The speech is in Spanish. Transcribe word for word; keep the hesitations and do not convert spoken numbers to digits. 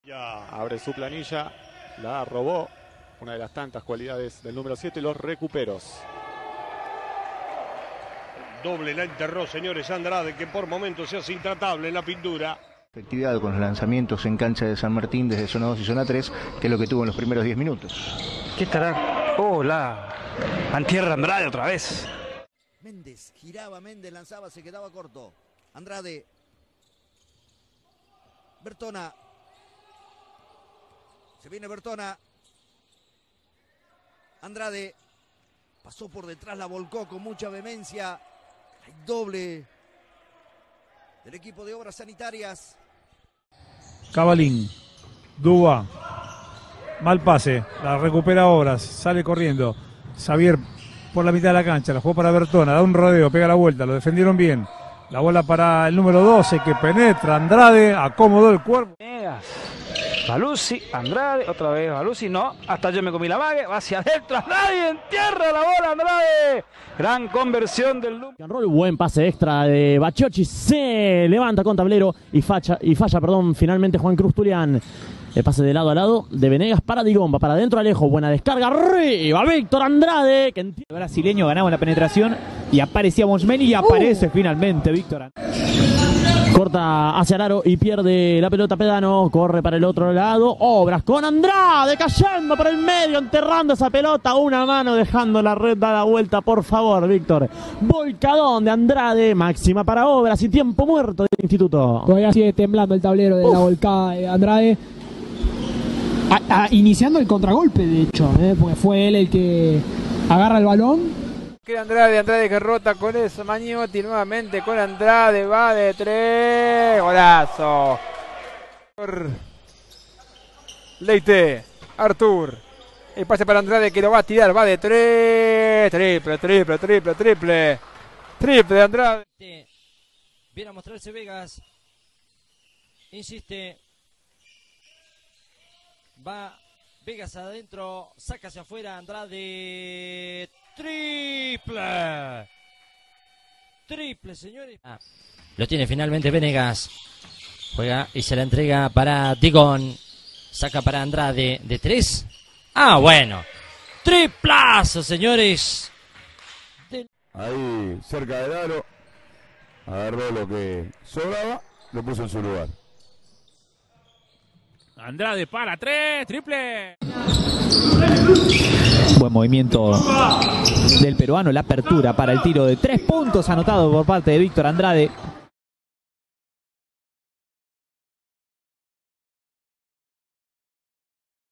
Ya abre su planilla, la robó, una de las tantas cualidades del número siete, los recuperos. Doble la enterró, señores, Andrade, que por momentos se hace intratable en la pintura. Efectividad con los lanzamientos en cancha de San Martín desde zona dos y zona tres, que es lo que tuvo en los primeros diez minutos. ¿Qué estará? Oh, la Antierra Andrade otra vez. Méndez, giraba Méndez, lanzaba, se quedaba corto. Andrade. Bertona. Se viene Bertona. Andrade. Pasó por detrás, la volcó con mucha vehemencia. Hay doble del equipo de Obras Sanitarias. Cabalín. Dúa. Mal pase. La recupera Obras. Sale corriendo. Xavier por la mitad de la cancha. La jugó para Bertona. Da un rodeo. Pega la vuelta. Lo defendieron bien. La bola para el número doce que penetra. Andrade. Acomodó el cuerpo. Baluzzi, Andrade, otra vez Baluzzi, no, hasta yo me comí la mague, va hacia adentro, Andrade, entierra la bola, Andrade, gran conversión del Rol, buen pase extra de Bacciocchi, se levanta con tablero y falla, y falla, perdón, finalmente Juan Cruz Tulián. El pase de lado a lado de Venegas para Digomba, para adentro Alejo, buena descarga, arriba Víctor Andrade. Que el brasileño ganaba la penetración y aparecía Monsmeni y aparece uh. finalmente Víctor. Corta hacia el aro y pierde la pelota Pedano, corre para el otro lado, Obras con Andrade cayendo por el medio, enterrando esa pelota, una mano dejando la red dada vuelta, por favor Víctor. Volcadón de Andrade, máxima para Obras y tiempo muerto del instituto. Todavía sigue temblando el tablero de Uf. la volcada de Andrade. A, a, iniciando el contragolpe de hecho, ¿eh? porque fue él el que agarra el balón. Queda Andrade, Andrade que rota con eso, Magnotti nuevamente con Andrade, va de tres, golazo. Leite, Artur, el pase para Andrade que lo va a tirar, va de tres, triple, triple, triple, triple, triple de Andrade. Viene a mostrarse Vegas, insiste, va Vegas adentro, saca hacia afuera Andrade. Triple. Triple, señores. Ah, lo tiene finalmente Venegas. Juega y se la entrega para Digón. Saca para Andrade de tres. Ah, bueno. Triplazo, señores. De... Ahí, cerca del aro. Agarró lo que sobraba. Lo puso en su lugar. Andrade para tres. Triple. Buen movimiento del peruano, la apertura para el tiro de tres puntos anotado por parte de Víctor Andrade.